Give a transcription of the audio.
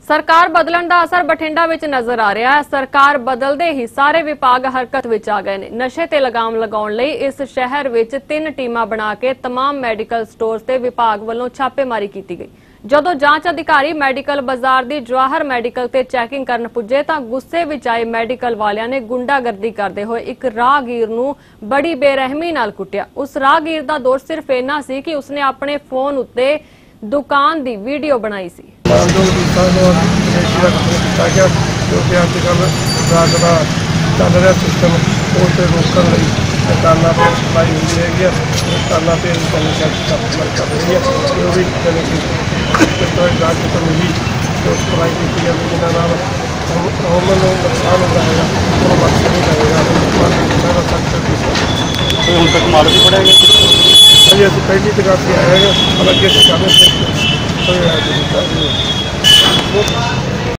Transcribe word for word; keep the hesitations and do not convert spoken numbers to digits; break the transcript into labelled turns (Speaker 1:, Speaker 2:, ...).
Speaker 1: सरकार बदलन का असर बठिंडा विच नजर आ रहा है। सरकार बदलते ही सारे विभाग हरकत विच आ गए ने। नशे ते लगाम लगाउण लई इस शहर विच तीन टीमां बना के तमाम मैडिकल स्टोर्स ते विभाग वल्लों छापेमारी की गई। जदों जांच अधिकारी मैडिकल बाजार दी जवाहर मैडिकल ते चैकिंग करन पुजे तां गुस्से विच आए मैडिकल वालियां ने गुंडागर्दी करदे होए एक राहगीर नूं बड़ी बेरहमी नाल कुट्टिया। उस राहगीर दा दोष सिर्फ इन्ना सी कि उसने अपने फोन उत्ते दुकान दी वीडियो बनाई सी।
Speaker 2: चल रहा सिस्टम उस रोकने लई दुकाना पर सप्लाई होती हैगी है, दुकाना पर कस्टमर कर रही है जो भी जाने कि जांच खत्म हुई जो सप्लाई की जाती जिन्होंने अमन नुकसान होता है वो बख्श नहीं रहेगा।
Speaker 3: तो उन तक मार भी पड़ेगा
Speaker 2: अभी असं पहली जगह से आएगा और अगे से